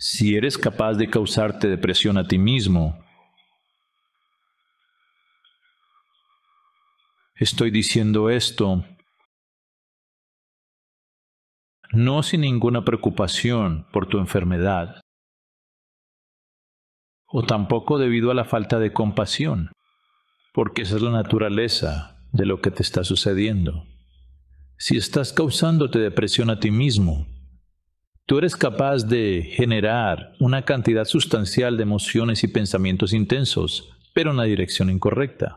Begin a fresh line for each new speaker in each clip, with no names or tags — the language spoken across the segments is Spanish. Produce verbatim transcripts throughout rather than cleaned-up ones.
Si eres capaz de causarte depresión a ti mismo, estoy diciendo esto no sin ninguna preocupación por tu enfermedad, o tampoco debido a la falta de compasión, porque esa es la naturaleza de lo que te está sucediendo. Si estás causándote depresión a ti mismo, tú eres capaz de generar una cantidad sustancial de emociones y pensamientos intensos, pero en la dirección incorrecta.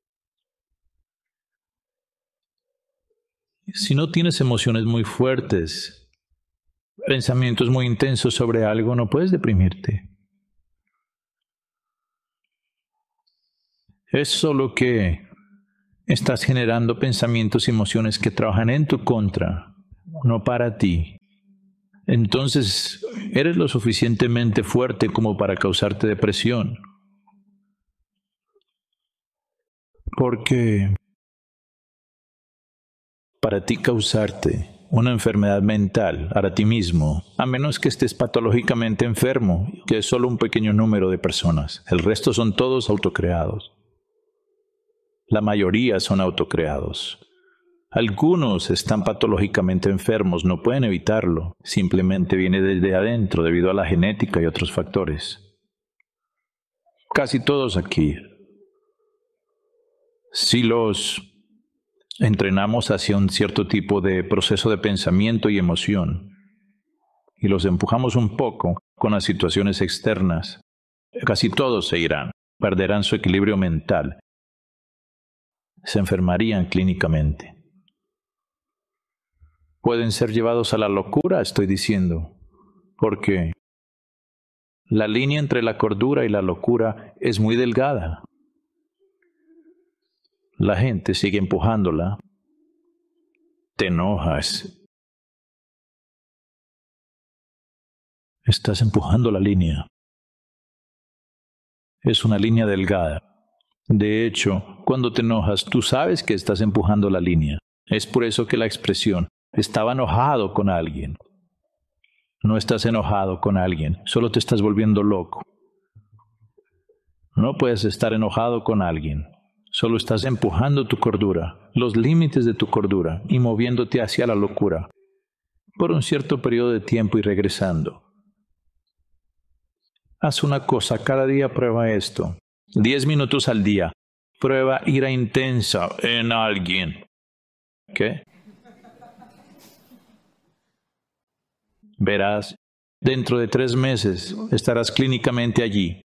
Si no tienes emociones muy fuertes, pensamientos muy intensos sobre algo, no puedes deprimirte. Es solo que estás generando pensamientos y emociones que trabajan en tu contra, no para ti. Entonces, eres lo suficientemente fuerte como para causarte depresión. Porque para ti causarte una enfermedad mental a ti mismo, a menos que estés patológicamente enfermo, que es solo un pequeño número de personas, el resto son todos autocreados. La mayoría son autocreados. Algunos están patológicamente enfermos, no pueden evitarlo, simplemente viene desde adentro debido a la genética y otros factores. Casi todos aquí. Si los entrenamos hacia un cierto tipo de proceso de pensamiento y emoción, y los empujamos un poco con las situaciones externas, casi todos se irán, perderán su equilibrio mental, se enfermarían clínicamente. Pueden ser llevados a la locura, estoy diciendo, porque la línea entre la cordura y la locura es muy delgada. La gente sigue empujándola. Te enojas. Estás empujando la línea. Es una línea delgada. De hecho, cuando te enojas, tú sabes que estás empujando la línea. Es por eso que la expresión estaba enojado con alguien. No estás enojado con alguien, solo te estás volviendo loco. No puedes estar enojado con alguien, solo estás empujando tu cordura, los límites de tu cordura y moviéndote hacia la locura por un cierto periodo de tiempo y regresando. Haz una cosa, cada día prueba esto. Diez minutos al día. Prueba ira intensa en alguien. ¿Qué? Verás, dentro de tres meses estarás clínicamente allí.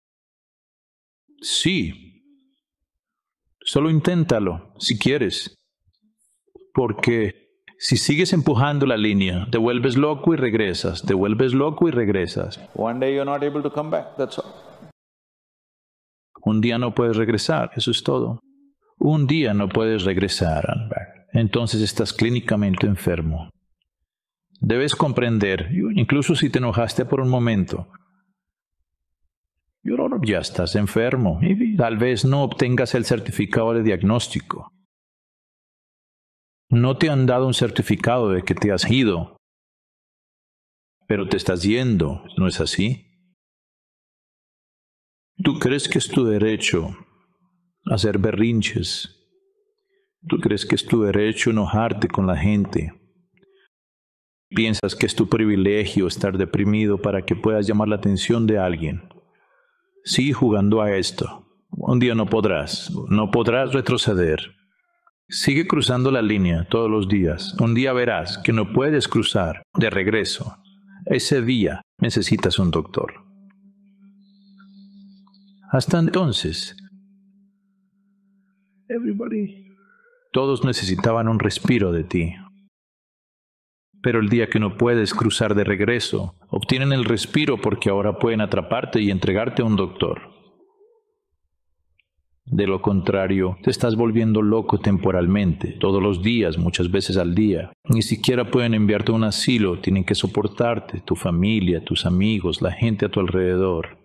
Sí. Solo inténtalo, si quieres. Porque si sigues empujando la línea, te vuelves loco y regresas, te vuelves loco y regresas.
One day you're not able to come back, that's all.
Un día no puedes regresar, eso es todo. Un día no puedes regresar. Entonces estás clínicamente enfermo. Debes comprender, incluso si te enojaste por un momento, ya estás enfermo y tal vez no obtengas el certificado de diagnóstico. No te han dado un certificado de que te has ido, pero te estás yendo, ¿no es así? ¿Tú crees que es tu derecho hacer berrinches? ¿Tú crees que es tu derecho enojarte con la gente? ¿Piensas que es tu privilegio estar deprimido para que puedas llamar la atención de alguien? Sigue jugando a esto. Un día no podrás, no podrás retroceder. Sigue cruzando la línea todos los días. Un día verás que no puedes cruzar de regreso. Ese día necesitas un doctor. Hasta entonces, everybody, todos necesitaban un respiro de ti. Pero el día que no puedes cruzar de regreso, obtienen el respiro porque ahora pueden atraparte y entregarte a un doctor. De lo contrario, te estás volviendo loco temporalmente, todos los días, muchas veces al día. Ni siquiera pueden enviarte a un asilo, tienen que soportarte, tu familia, tus amigos, la gente a tu alrededor.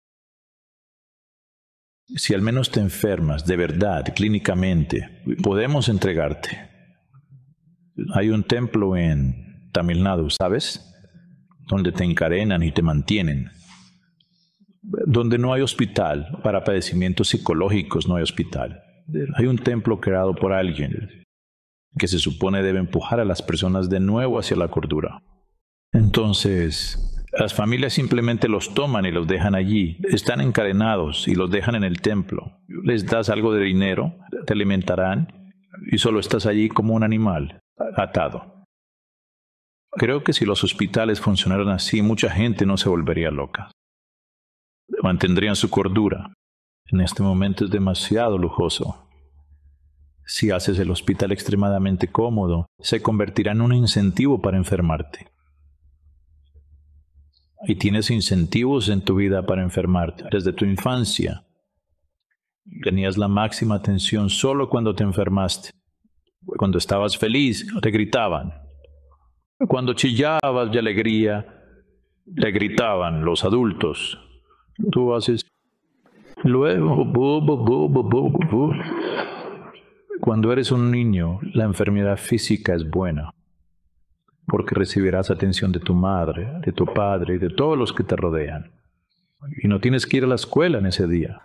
Si al menos te enfermas, de verdad, clínicamente, podemos entregarte. Hay un templo en Tamil Nadu, ¿sabes? donde te encadenan y te mantienen. Donde no hay hospital, para padecimientos psicológicos no hay hospital. Hay un templo creado por alguien que se supone debe empujar a las personas de nuevo hacia la cordura. Entonces, las familias simplemente los toman y los dejan allí. Están encadenados y los dejan en el templo. Les das algo de dinero, te alimentarán y solo estás allí como un animal, atado. Creo que si los hospitales funcionaran así, mucha gente no se volvería loca. Mantendrían su cordura. En este momento es demasiado lujoso. Si haces el hospital extremadamente cómodo, se convertirá en un incentivo para enfermarte. Y tienes incentivos en tu vida para enfermarte. Desde tu infancia, tenías la máxima atención solo cuando te enfermaste. Cuando estabas feliz, te gritaban. Cuando chillabas de alegría, te gritaban los adultos. Tú haces... Luego, bu, bu, bu, bu, bu, bu. Cuando eres un niño, la enfermedad física es buena, porque recibirás atención de tu madre, de tu padre y de todos los que te rodean. Y no tienes que ir a la escuela en ese día.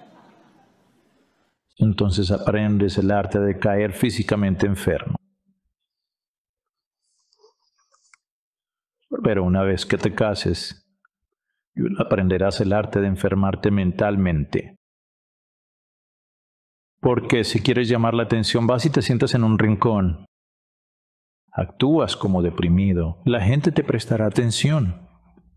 Entonces aprendes el arte de caer físicamente enfermo. Pero una vez que te cases, aprenderás el arte de enfermarte mentalmente. Porque si quieres llamar la atención, vas y te sientas en un rincón. Actúas como deprimido. La gente te prestará atención.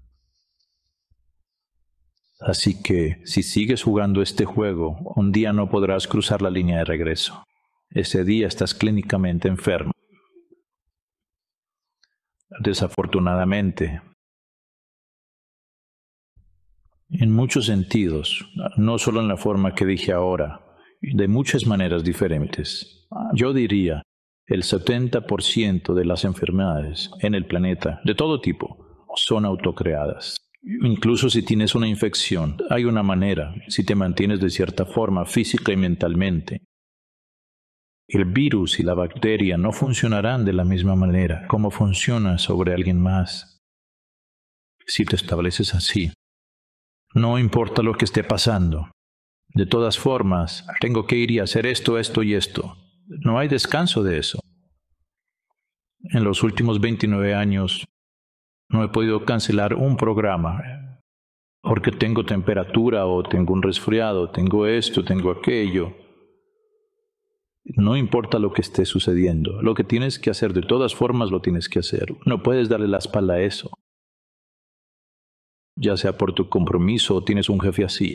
Así que, si sigues jugando este juego, un día no podrás cruzar la línea de regreso. Ese día estás clínicamente enfermo. Desafortunadamente, en muchos sentidos, no solo en la forma que dije ahora, de muchas maneras diferentes. Yo diría, el setenta por ciento de las enfermedades en el planeta, de todo tipo, son autocreadas. Incluso si tienes una infección, hay una manera, si te mantienes de cierta forma física y mentalmente. El virus y la bacteria no funcionarán de la misma manera como funciona sobre alguien más. Si te estableces así, no importa lo que esté pasando. De todas formas, tengo que ir y hacer esto, esto y esto. No hay descanso de eso. En los últimos veintinueve años, no he podido cancelar un programa porque tengo temperatura o tengo un resfriado, tengo esto, tengo aquello. No importa lo que esté sucediendo. Lo que tienes que hacer, de todas formas, lo tienes que hacer. No puedes darle la espalda a eso. Ya sea por tu compromiso o tienes un jefe así.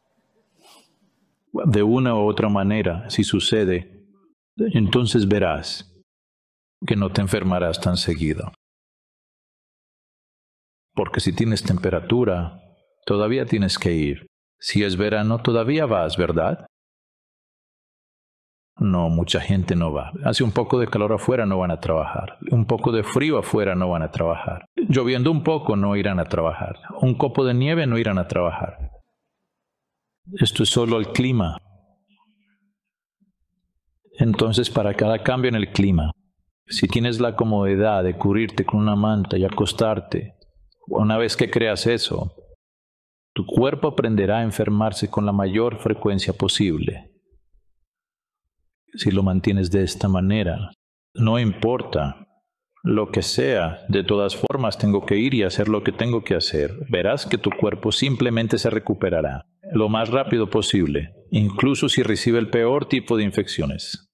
De una u otra manera, si sucede, entonces verás que no te enfermarás tan seguido. Porque si tienes temperatura, todavía tienes que ir. Si es verano, todavía vas, ¿verdad? No, mucha gente no va. Hace un poco de calor afuera, no van a trabajar. Un poco de frío afuera, no van a trabajar. Lloviendo un poco, no irán a trabajar. Un copo de nieve, no irán a trabajar. Esto es solo el clima. Entonces, para cada cambio en el clima, si tienes la comodidad de cubrirte con una manta y acostarte, una vez que creas eso, tu cuerpo aprenderá a enfermarse con la mayor frecuencia posible. Si lo mantienes de esta manera, no importa lo que sea, de todas formas tengo que ir y hacer lo que tengo que hacer. Verás que tu cuerpo simplemente se recuperará lo más rápido posible, incluso si recibe el peor tipo de infecciones.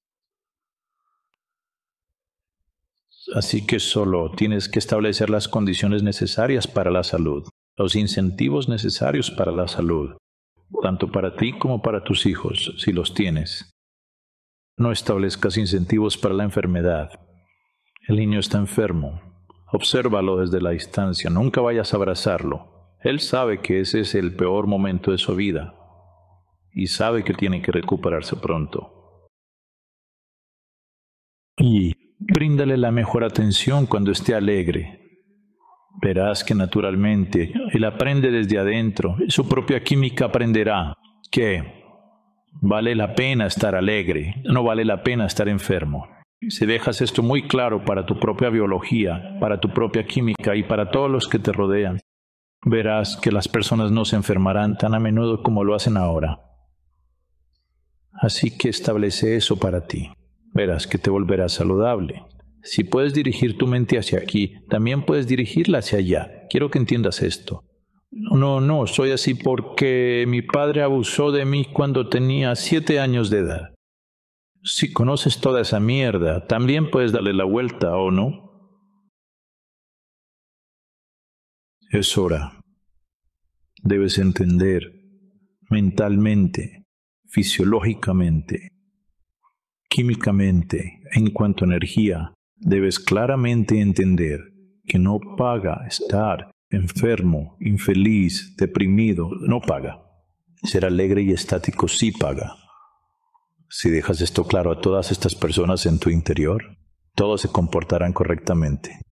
Así que solo tienes que establecer las condiciones necesarias para la salud, los incentivos necesarios para la salud, tanto para ti como para tus hijos, si los tienes. No establezcas incentivos para la enfermedad. El niño está enfermo. Obsérvalo desde la distancia. Nunca vayas a abrazarlo. Él sabe que ese es el peor momento de su vida y sabe que tiene que recuperarse pronto. Y bríndale la mejor atención cuando esté alegre. Verás que naturalmente él aprende desde adentro. Su propia química aprenderá que vale la pena estar alegre, no vale la pena estar enfermo. Si dejas esto muy claro para tu propia biología, para tu propia química y para todos los que te rodean, verás que las personas no se enfermarán tan a menudo como lo hacen ahora. Así que establece eso para ti. Verás que te volverás saludable. Si puedes dirigir tu mente hacia aquí, también puedes dirigirla hacia allá. Quiero que entiendas esto. No, no, soy así porque mi padre abusó de mí cuando tenía siete años de edad. Si conoces toda esa mierda, también puedes darle la vuelta, ¿o no? Es hora. Debes entender mentalmente, fisiológicamente, químicamente, en cuanto a energía, debes claramente entender que no paga estar enfermo, infeliz, deprimido, no paga. Ser alegre y estático sí paga. Si dejas esto claro a todas estas personas en tu interior, todos se comportarán correctamente.